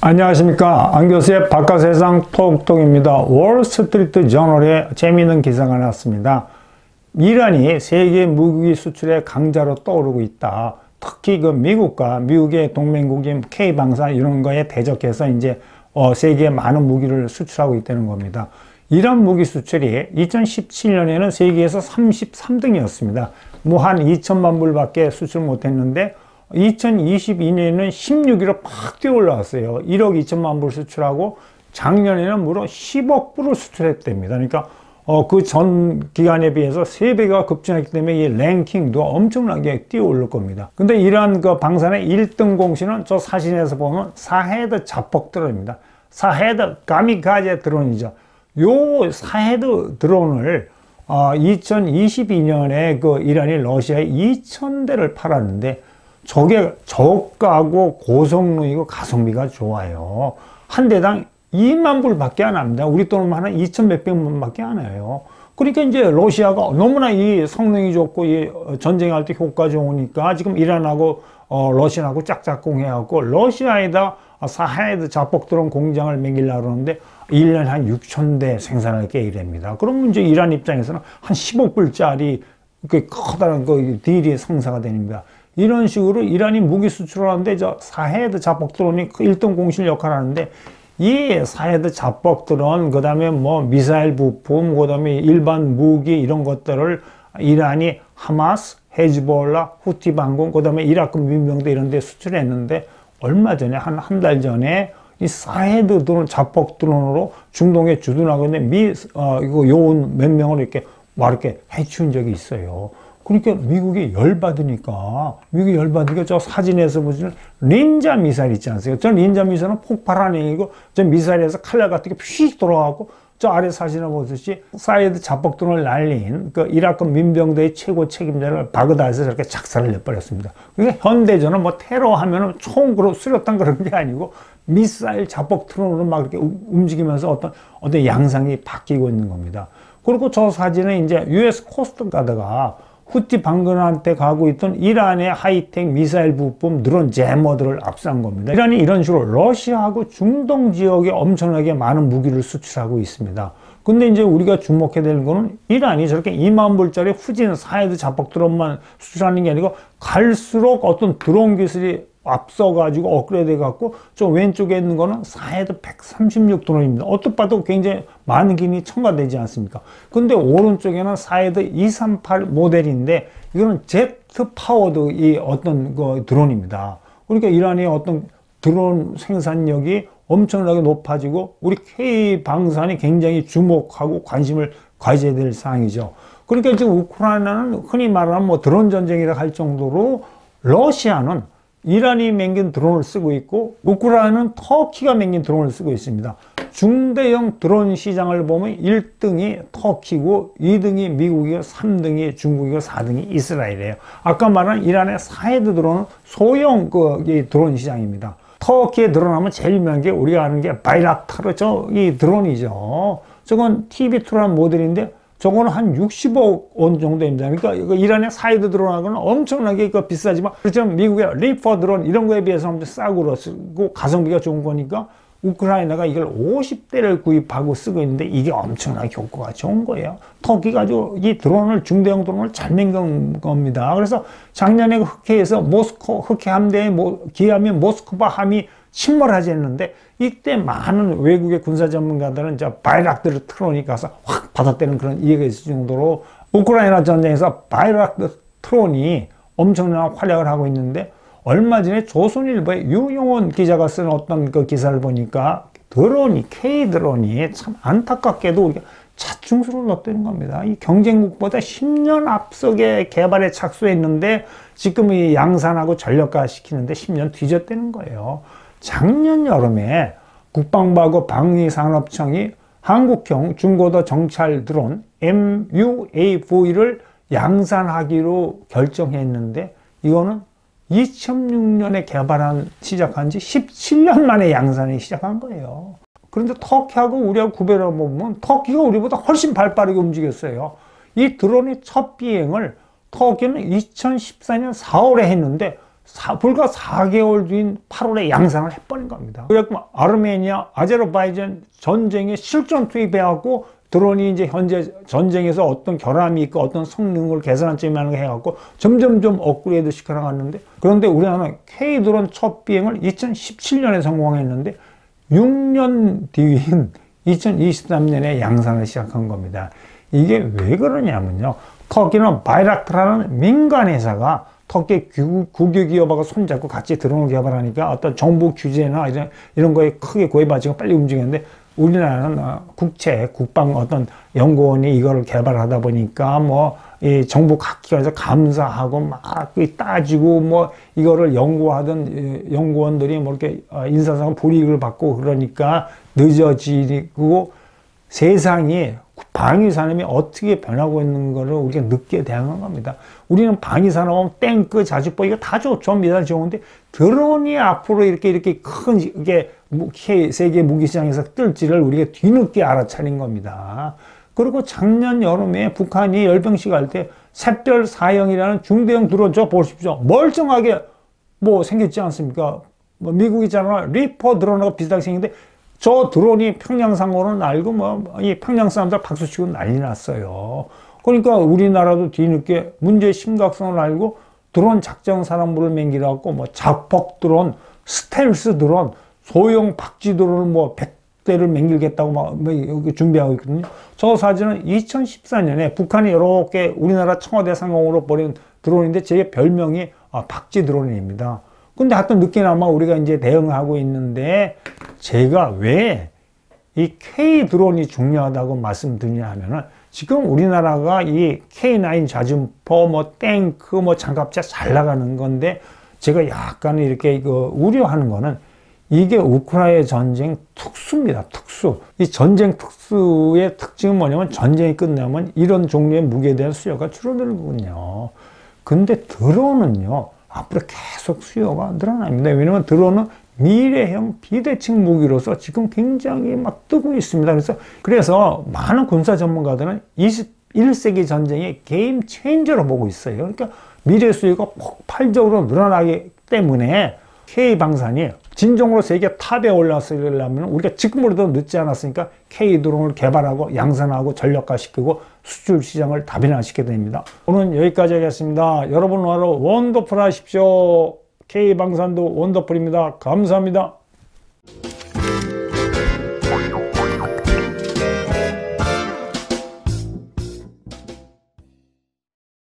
안녕하십니까. 안교수의 바깥세상 톡톡입니다. 월스트리트 저널에 재미있는 기사가 났습니다. 이란이 세계 무기 수출의 강자로 떠오르고 있다. 특히 미국과 미국의 동맹국인 K방산 이런 거에 대적해서 이제 세계에 많은 무기를 수출하고 있다는 겁니다. 이란 무기 수출이 2017년에는 세계에서 33등이었습니다. 한 2천만 불밖에 수출 못했는데 2022년에는 16위로 팍 뛰어 올라왔어요. 1억 2천만 불 수출하고 작년에는 무려 10억 불을 수출했답니다. 그러니까 그 전 기간에 비해서 3배가 급증했기 때문에 이 랭킹도 엄청나게 뛰어 오를 겁니다. 근데 이러한 그 방산의 1등 공신은 저 사진에서 보면 사헤드 자폭 드론입니다. 사헤드 가미가제 드론이죠. 요 사헤드 드론을 2022년에 그 이란이 러시아에 2,000대를 팔았는데 저게 저가고 고성능이고 가성비가 좋아요. 한 대당 2만 불밖에 안 합니다. 우리 돈으로 한 2천 몇백만 밖에 안 해요. 그러니까 이제 러시아가 너무나 이 성능이 좋고 이 전쟁할 때 효과 좋으니까 지금 이란하고 러시아하고 짝짝꿍 해갖고 러시아에다 사헤드 자폭 드론 공장을 매기려고 그러는데 1년에 한 6,000대 생산할 계획이랍니다. 그러면 이제 이란 입장에서는 한 10억 불짜리 그 커다란 그 딜이 성사가 됩니다. 이런 식으로 이란이 무기 수출을 하는데 저 사헤드 자폭 드론이 1등 공실 역할을 하는데 이 사헤드 자폭 드론, 그 다음에 미사일 부품, 그 다음에 일반 무기 이런 것들을 이란이 하마스, 헤즈볼라, 후티 반공, 그 다음에 이라크 민병대 이런 데 수출했는데 얼마 전에 한 달 전에 이 사헤드 드론 자폭 드론으로 중동에 주둔하고 있는 이거 요원 몇 명을 이렇게 해치운 적이 있어요. 그러니까 미국이 열받으니까 저 사진에서 보시는 닌자 미사일 있지 않습니까? 저 닌자 미사일은 폭발하는 얘기고 저 미사일에서 칼날 같은 게 휙 돌아가고 저 아래 사진을 보듯이 사이드 자폭 드론을 날린 그 이라크 민병대의 최고 책임자를 바그다드에서 저렇게 작살을 내버렸습니다. 그러니까 현대전은 테러 하면은 총으로 수류탄 그런 게 아니고 미사일 자폭 드론으로 막 이렇게 움직이면서 어떤 양상이 바뀌고 있는 겁니다. 그리고 저 사진은 이제 US 코스트 가드가 후티 반군한테 가고 있던 이란의 하이텍 미사일 부품 드론 제머들을 압수한 겁니다. 이란이 이런 식으로 러시아하고 중동 지역에 엄청나게 많은 무기를 수출하고 있습니다. 근데 이제 우리가 주목해야 될 거는 이란이 저렇게 2만 불짜리 후진 사헤드 자폭 드론만 수출하는 게 아니고 갈수록 어떤 드론 기술이 앞서가지고 업그레이드 해갖고 저 왼쪽에 있는 거는 사헤드 136 드론입니다. 어떻게 봐도 굉장히 많은 기능이 첨가되지 않습니까? 근데 오른쪽에는 사헤드 238 모델인데 이거는 제트 파워드 이 어떤 그 드론입니다. 그러니까 이란의 어떤 드론 생산력이 엄청나게 높아지고 우리 K방산이 굉장히 주목하고 관심을 가져야 될 사항이죠. 그러니까 지금 우크라이나는 흔히 말하는 드론 전쟁이라 할 정도로 러시아는 이란이 맹긴 드론을 쓰고 있고 우크라이나는 터키가 맹긴 드론을 쓰고 있습니다. 중대형 드론 시장을 보면 1등이 터키고 2등이 미국이고 3등이 중국이고 4등이 이스라엘이에요. 아까 말한 이란의 사헤드 드론은 소형 이 드론 시장입니다. 터키에 드론하면 제일 유명한 게 우리가 아는 게 바이락타르 이 드론이죠. 저건 TB2라는 모델인데 저거는 한 60억 원 정도입니다. 그러니까 이란의 사이드 드론하고는 엄청나게 비싸지만 그렇지만 미국의 리퍼 드론 이런 거에 비해서 엄청 싸고 쓰고 가성비가 좋은 거니까 우크라이나가 이걸 50대를 구입하고 쓰고 있는데 이게 엄청나게 효과가 좋은 거예요. 터키가 아주 이 드론을 중대형 드론을 잘 만든 겁니다. 그래서 작년에 흑해에서 흑해 함대에 기함이 모스크바 함이 침몰하지 했는데 이때 많은 외국의 군사 전문가들은 바이락타르 트론이 가서 확 받아떼는 그런 이해가 있을 정도로 우크라이나 전쟁에서 바이락타르 트론이 엄청난 활약을 하고 있는데 얼마 전에 조선일보의 유용원 기자가 쓴 어떤 그 기사를 보니까 K 드론이 참 안타깝게도 우리가 자충수를 넣었다는 겁니다. 이 경쟁국보다 10년 앞서게 개발에 착수했는데 지금 이 양산하고 전력화 시키는데 10년 뒤졌다는 거예요. 작년 여름에 국방부하고 방위산업청이 한국형 중고도 정찰 드론 MUAV를 양산하기로 결정했는데 이거는 2006년에 시작한 지 17년 만에 양산이 시작한 거예요. 그런데 터키하고 우리하고 구별해 보면 터키가 우리보다 훨씬 발빠르게 움직였어요. 이 드론의 첫 비행을 터키는 2014년 4월에 했는데 불과 4개월 뒤인 8월에 양산을 해버린 겁니다. 그래서 아르메니아, 아제르바이잔 전쟁에 실전 투입해갖고 드론이 이제 현재 전쟁에서 어떤 결함이 있고 어떤 성능을 개선한 점이 많은 거 해갖고 점점점 업그레이드 시켜나갔는데, 그런데 우리나라는 K 드론 첫 비행을 2017년에 성공했는데 6년 뒤인 2023년에 양산을 시작한 겁니다. 이게 왜 그러냐면요, 터키는 바이락타라는 민간 회사가 터키 국유기업하고 손잡고 같이 드론을 개발하니까 어떤 정부 규제나 이런 거에 크게 구애받지고 빨리 움직이는데, 우리나라는 국채, 국방 어떤 연구원이 이거를 개발하다 보니까 이 정부 각 기관에서 감사하고 막 따지고 이거를 연구하던 연구원들이 이렇게 인사상 불이익을 받고 그러니까 늦어지고, 세상이 방위 산업이 어떻게 변하고 있는 거를 우리가 늦게 대응한 겁니다. 우리는 방위 산업은 탱크, 자주포 이거 다 좋죠. 미사일 좋은데 드론이 앞으로 이렇게 큰 이게 세계 무기 시장에서 뜰지를 우리가 뒤늦게 알아차린 겁니다. 그리고 작년 여름에 북한이 열병식 할 때 샛별 4형이라는 중대형 드론 저 보십시오. 멀쩡하게 생겼지 않습니까? 미국 있잖아. 리퍼 드론하고 비슷하게 생긴데 저 드론이 평양상으로는 알고 이 평양 사람들 박수치고 난리 났어요. 그러니까 우리나라도 뒤늦게 문제의 심각성을 알고 드론 작전 사령부를 맹기라고 자폭 드론, 스텔스 드론, 소형 박쥐 드론을 100대를 맹기겠다고 여기 준비하고 있거든요. 저 사진은 2014년에 북한이 이렇게 우리나라 청와대 상공으로 버린 드론인데 제 별명이 박쥐 드론입니다. 근데 하여튼 늦게나마 우리가 이제 대응하고 있는데, 제가 왜 이 K 드론이 중요하다고 말씀드리냐 하면은, 지금 우리나라가 이 K9 자주포, 탱크, 장갑차 잘 나가는 건데, 제가 약간 이렇게 우려하는 거는 이게 우크라이나 전쟁 특수입니다. 특수. 이 전쟁 특수의 특징은 뭐냐면 전쟁이 끝나면 이런 종류의 무기에 대한 수요가 줄어들거든요. 근데 드론은요, 앞으로 계속 수요가 늘어납니다. 왜냐면 드론은 미래형 비대칭 무기로서 지금 굉장히 뜨고 있습니다. 그래서 많은 군사 전문가들은 21세기 전쟁의 게임 체인저로 보고 있어요. 그러니까 미래 수요가 폭발적으로 늘어나기 때문에 K방산이 진정으로 세계 탑에 올라서려면 우리가 지금으로도 늦지 않았으니까 K 드론을 개발하고 양산하고 전력화시키고 수출 시장을 다변화시켜야 됩니다. 오늘은 여기까지 하겠습니다. 여러분 하루 원더풀 하십시오. K방산도 원더풀입니다. 감사합니다.